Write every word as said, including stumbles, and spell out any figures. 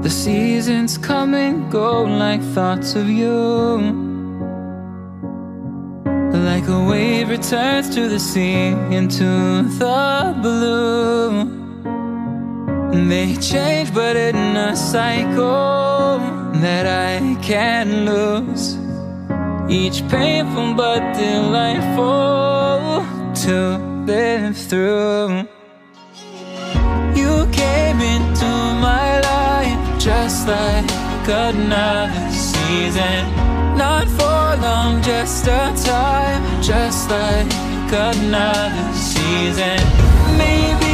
The seasons come and go like thoughts of you. Like a wave returns to the sea, into the blue. They change but in a cycle that I can't lose. Each painful but delightful to live through. You came into my life just like another season. Not for long, just a time, just like another season. Maybe